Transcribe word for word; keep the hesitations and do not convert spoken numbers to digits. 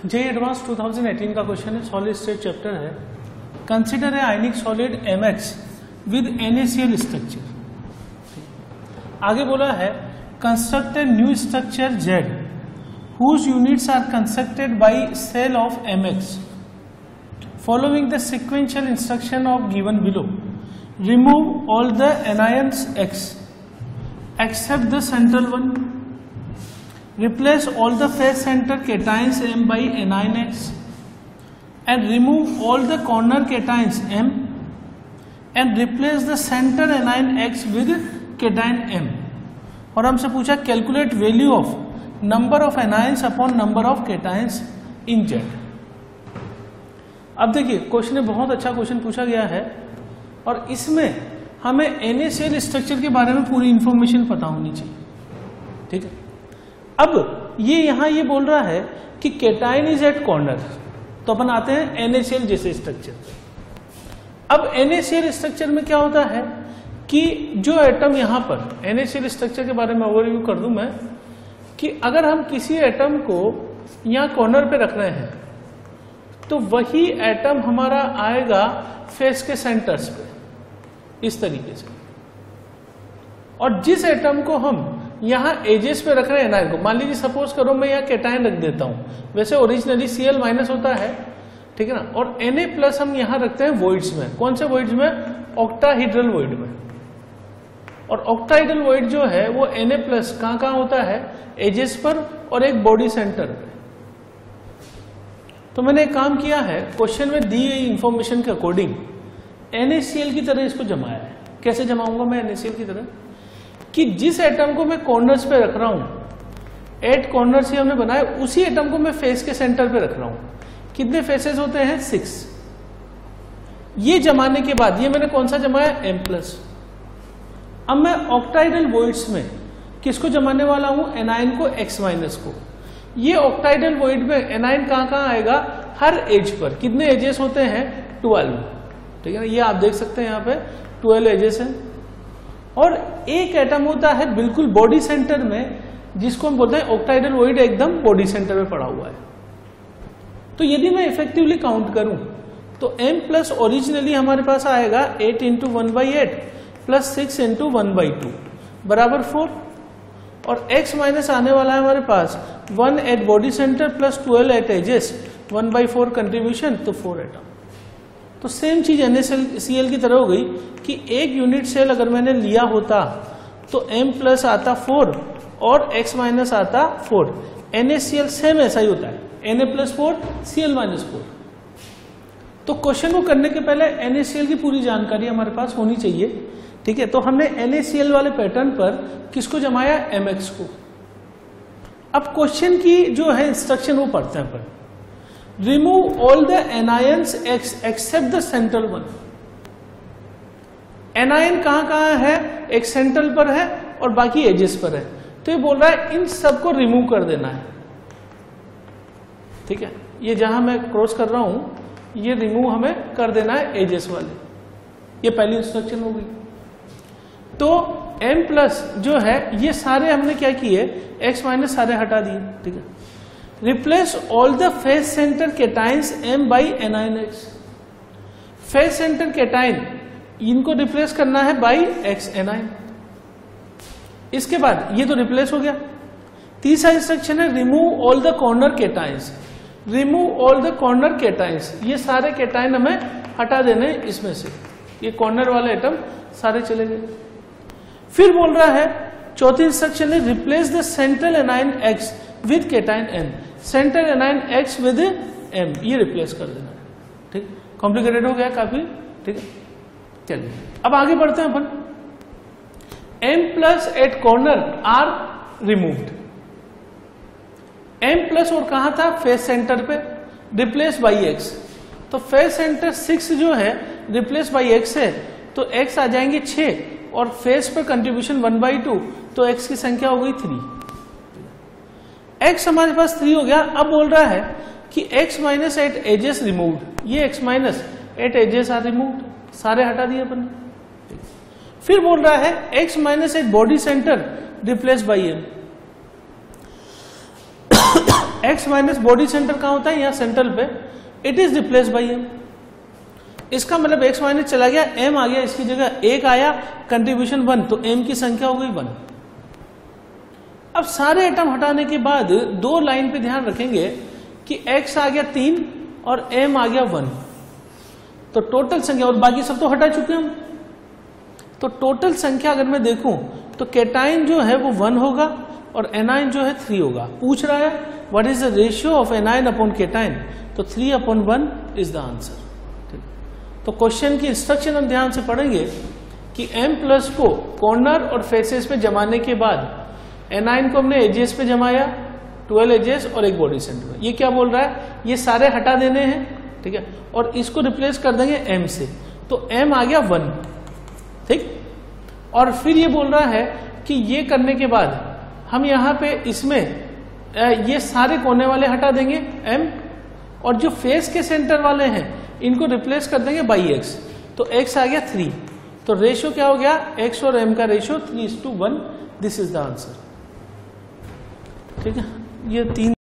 JEE advance two thousand eighteen का question है, solid state chapter है। Consider a ionic solid MX with NaCl structure. आगे बोला है construct a new structure Z whose units are constructed by cell of mx following the sequential instruction of given below. Remove all the anions x except the central one. Replace all the phase center cations m by anion x and remove all the corner cations m and replace the center anion x with cation m. और हमसे पूछा calculate value of number of anions upon number of cations in Z. अब देखिए question में बहुत अच्छा question पूछा गया है और इसमें हमें एनएसीएल स्ट्रक्चर के बारे में पूरी इंफॉर्मेशन पता होनी चाहिए। ठीक है, अब ये यहां ये बोल रहा है कि केटायन इज एट कॉर्नर, तो अपन आते हैं एनएसीएल जैसे स्ट्रक्चर। अब एनएसीएल स्ट्रक्चर में क्या होता है कि जो एटम यहां पर एनएसीएल स्ट्रक्चर के बारे में ओवरव्यू कर दूं मैं कि अगर हम किसी एटम को यहां कॉर्नर पे रख रहे हैं तो वही एटम हमारा आएगा फेस के सेंटर्स पे इस तरीके से, और जिस एटम को हम यहां एजेस पे रख रहे हैं एनायन को, मान लीजिए सपोज करो मैं यहां केटायन रख देता हूं, वैसे ओरिजिनली सीएल माइनस होता है, ठीक है ना, और Na प्लस हम यहां रखते हैं वॉइड्स में। कौन से वॉइड्स में? ऑक्टाहेड्रल वॉइड में। और ऑक्टाहेड्रल वॉइड जो है वो Na प्लस कहां कहां होता है? एजेस पर और एक बॉडी सेंटर पे। तो मैंने एक काम किया है, क्वेश्चन में दी गई इंफॉर्मेशन के अकॉर्डिंग NaCl की तरह इसको जमाया है। कैसे जमाऊंगा मैं NaCl की तरह? कि जिस एटम को मैं कॉर्नर्स पे रख रहा हूं, एट कॉर्नर्स ही हमने बनाए, उसी एटम को मैं फेस के सेंटर पे रख रहा हूं। कितने फेसेस होते हैं? सिक्स। ये जमाने के बाद ये मैंने कौन सा जमाया? M plus. अब मैं ऑक्टाइडल वॉइड्स में किसको जमाने वाला हूं? एनायन को, X माइनस को। ये ऑक्टाइडल वॉइड में एनायन कहां कहां आएगा? हर एज पर। कितने एजेस होते हैं? ट्वेल्व। ठीक है ना, ये आप देख सकते हैं यहां पे ट्वेल्व एजेस हैं। और एक एटम होता है बिल्कुल बॉडी सेंटर में, जिसको हम बोलते हैं ऑक्टाइडल वॉइड एकदम बॉडी सेंटर में पड़ा हुआ है। तो यदि मैं इफेक्टिवली काउंट करूं तो M प्लस ओरिजिनली हमारे पास आएगा eight into one by eight plus six into one by two बराबर फोर, और X माइनस आने वाला है हमारे पास one eight body centre plus twelve eight edges, one by four contribution, तो फोर एटम। तो सेम चीज NaCl की तरह हो गई कि एक यूनिट सेल अगर मैंने लिया होता तो M प्लस आता फोर और X माइनस आता फोर। NaCl सेम ऐसा ही होता है, Na plus four Cl minus four. तो क्वेश्चन को करने के पहले NaCl की पूरी जानकारी हमारे पास होनी चाहिए। ठीक है, तो हमने NaCl वाले पैटर्न पर किसको जमाया? Mx को। अब क्वेश्चन की जो है इंस्ट्रक्शन वो पढ़ते हैं अपन। Remove all the anions X except the central one. Anion कहां कहां है? एक सेंट्रल पर है और बाकी एजेस पर है। तो ये बोल रहा है इन सबको रिमूव कर देना है। ठीक है, ये जहां मैं क्रॉस कर रहा हूं ये रिमूव हमें कर देना है एजेस वाले। ये पहली इंस्ट्रक्शन हो गई। तो M प्लस जो है ये सारे हमने क्या किए? X माइनस सारे हटा दिए। ठीक है, replace all the face centre cations M by anion X। Face centre cation इनको रिप्लेस करना है बाई X एनायन। इसके बाद ये तो रिप्लेस हो गया। तीसरा इंस्ट्रक्शन है remove all the corner cations. Remove all the corner cations, ये सारे केटाइन हमें हटा देने इसमें से, ये कॉर्नर वाले एटम सारे चले गए। फिर बोल रहा है चौथी इंस्ट्रक्शन है replace the central anion X with cation M। Central anion X with M ये रिप्लेस कर देना है। ठीक, कॉम्प्लिकेटेड हो गया काफी। ठीक है, चलिए अब आगे बढ़ते हैं अपन। M plus eight corner are removed. M plus और कहां था? फेस सेंटर पे, रिप्लेस बाई X। तो फेस सेंटर सिक्स जो है रिप्लेस बाई X है, तो X आ जाएंगे छह और फेस पर कंट्रीब्यूशन वन बाई टू, तो X की संख्या हो गई थ्री। X हमारे पास थ्री हो गया। अब बोल रहा है कि X minus eight edges removed. ये X minus eight edges are removed, सारे हटा दिए अपन। फिर बोल रहा है X minus eight body centre replace by M। X minus body centre कहाँ होता है, यहाँ सेंट्रल पे, it is replace by M. इसका मतलब एक्स माइनस चला गया, एम आ गया, इसकी जगह एक आया, कंट्रीब्यूशन वन, तो एम की संख्या हो गई वन। अब सारे एटम हटाने के बाद दो लाइन पे ध्यान रखेंगे कि एक्स आ गया तीन और एम आ गया वन, तो टोटल संख्या, और बाकी सब तो हटा चुके हम, तो टोटल संख्या अगर मैं देखूं तो केटाइन जो है वो वन होगा और एनाइन जो है थ्री होगा। पूछ रहा है what is the ratio of anion upon cation, तो three upon one is the answer. तो क्वेश्चन की इंस्ट्रक्शन हम ध्यान से पढ़ेंगे कि M प्लस को कॉर्नर और फेसेस पे जमाने के बाद एनाइन को हमने एजेस पे जमाया, ट्वेल्व एजेस और एक बॉडी सेंटर। ये क्या बोल रहा है, ये सारे हटा देने हैं, ठीक है, और इसको रिप्लेस कर देंगे M से, तो M आ गया वन, ठीक। और फिर ये बोल रहा है कि ये करने के बाद हम यहाँ पे इसमें ये सारे कोने वाले हटा देंगे M, और जो फेस के सेंटर वाले हैं इनको रिप्लेस कर देंगे बाई एक्स, तो x आ गया थ्री, तो रेशियो क्या हो गया, x और m का ratio three is to one. This is the answer, ठीक है। ये तीन